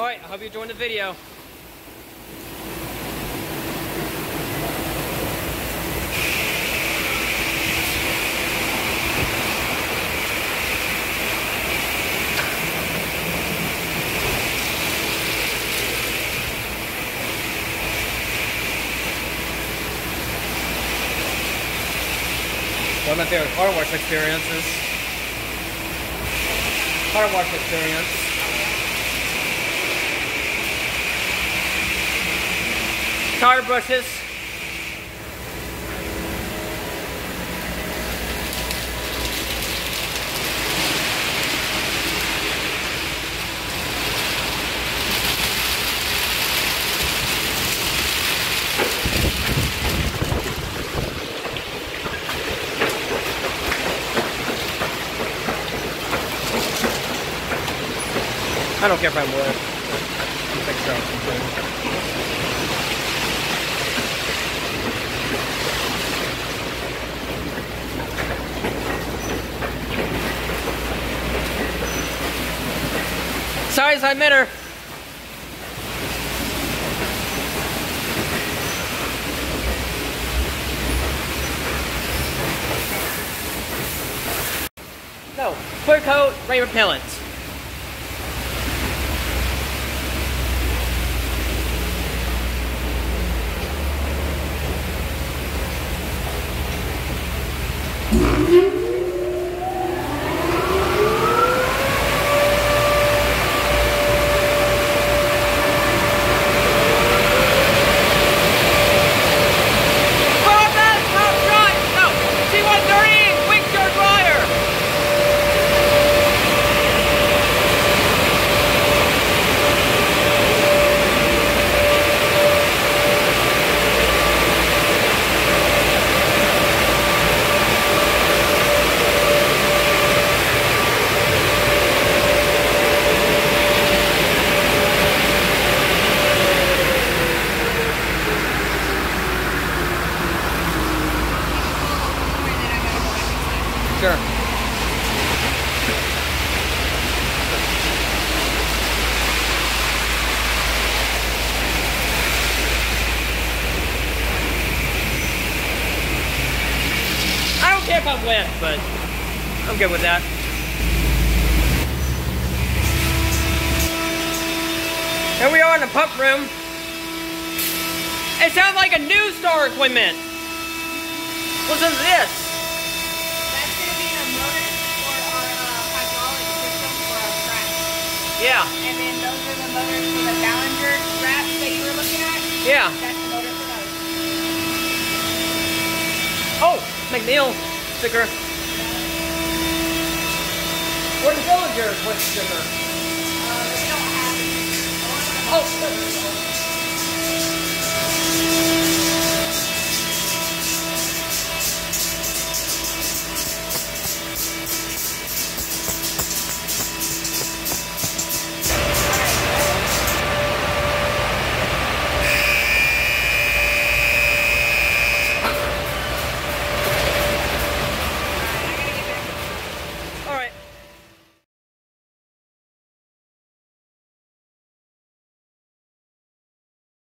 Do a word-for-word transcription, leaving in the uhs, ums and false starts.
Alright, I hope you enjoyed the video. One of my favorite car wash experiences. Car wash experience. Tire brushes. I don't care if I'm wet. I'm take shots and things. Size emitter. No, clear coat, rain repellent. Sure. I don't care if I'm wet, but I'm good with that. Here we are in the pump room. It sounds like a new store equipment. Listen to this. Yeah. And then those are the motors for the Belanger wraps that you were looking at? Yeah. That's the motor for those. Oh, MacNeil sticker. Where's the Belanger sticker? Uh, we don't have it. Oh,